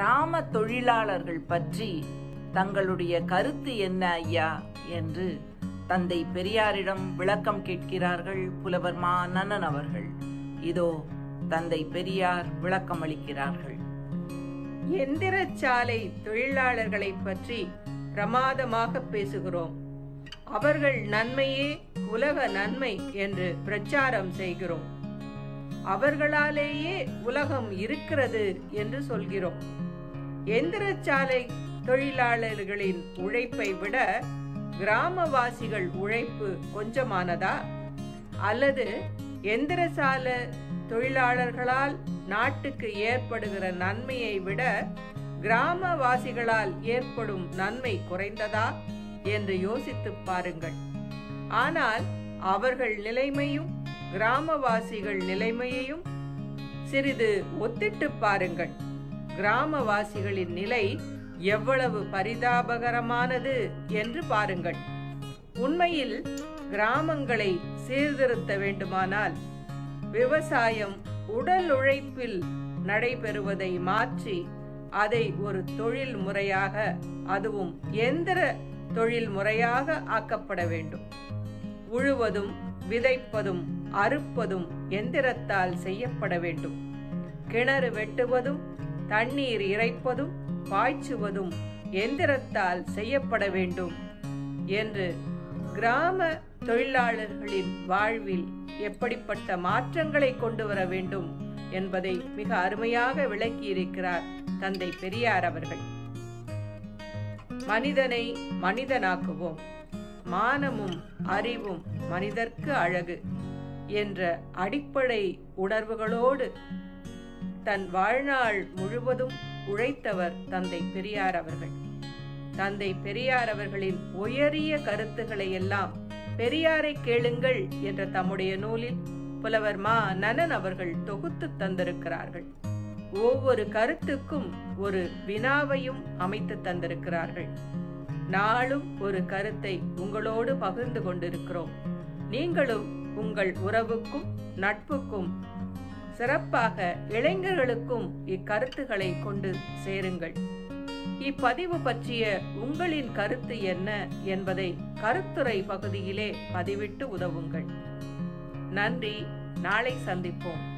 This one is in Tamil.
கிராம தொழிலாளர்கள் பற்றி தங்களுடைய கருத்து என்ன ஐயா என்று தந்தை பெரியாரிடம் விளக்கம் கேட்கிறார்கள் புலவர் மா. நன்னன் அவர்கள். இதோ தந்தை பெரியார் விளக்கம் அளிக்கிறார்கள். எந்திரச்சாலை தொழிலாளர்களை பற்றி பிரமாதமாக பேசுகிறோம். அவர்கள் நன்மையே உலக நன்மை என்று பிரச்சாரம் செய்கிறோம். அவர்களாலேயே உலகம் இருக்கிறது என்று சொல்கிறோம். எந்திரச்சாலை தொழிலாளர்களின் உழைப்பை விட கிராமவாசிகள் உழைப்பு கொஞ்சமானதா? அல்லது எந்திரசாலை தொழிலாளர்களால் நாட்டுக்கு ஏற்படுகிற நன்மையை விட கிராமவாசிகளால் ஏற்படும் நன்மை குறைந்ததா என்று யோசித்து பாருங்கள். ஆனால் அவர்கள் நிலைமையும் கிராமவாசிகள் நிலைமையையும் சிறிது ஒத்திட்டு பாருங்கள். கிராமவாசிகளின் நிலை எவ்வளவு பரிதாபகரமானது என்று பாருங்கள். உண்மையில் கிராமங்களை சீர்திருத்த வேண்டுமானால் விவசாயம் உடல் உழைப்பில் நடைபெறுவதை மாற்றி அதை ஒரு தொழில் முறையாக, அதுவும் எந்திர தொழில் முறையாக ஆக்கப்பட வேண்டும். உழுவதும் விதைப்பதும் அறுப்பதும் எந்திரத்தால் செய்யப்பட வேண்டும். கிணறு வெட்டுவதும் தண்ணீர் இறைப்பதும் பாய்ச்சுவதும் எந்திரத்தால் செய்யப்பட வேண்டும் என்று கிராம தொழிலாளர்களின் வாழ்வில் எப்படிப்பட்ட மாற்றங்களை கொண்டு வர வேண்டும் என்பதை மிக அருமையாக விளக்கியிருக்கிறார் தந்தை பெரியார் அவர்கள். மனிதனை மனிதனாக்குவோம், மானமும் அறிவும் மனிதர்க்கு அழகு என்ற அடிப்படை உணர்வுகளோடு தன் வாழ்நாள் முழுவதும் உழைத்தவர் தந்தை பெரியார் அவர்கள். தந்தை பெரியார் அவர்களின் உயரிய கருத்துக்களை எல்லாம் பெரியாரை கேளுங்கள் என்ற தம்முடைய நூலில் புலவர் மா. நன்னன் அவர்கள் தொகுத்து தந்திருக்கிறார்கள். ஒவ்வொரு கருத்துக்கும் ஒரு வினாவையும் அமைத்து தந்திருக்கிறார்கள். நாளும் ஒரு கருத்தை உங்களோடு பகிர்ந்து கொண்டிருக்கிறோம். நீங்களும் உங்கள் உறவுக்கும் நட்புக்கும், சிறப்பாக இளைஞர்களுக்கும் இக்கருத்துக்களை கொண்டு சேருங்கள். இப்பதிவு பற்றிய உங்களின் கருத்து என்ன என்பதை கருத்துரை பகுதியிலே பதிவிட்டு உதவுங்கள். நன்றி. நாளை சந்திப்போம்.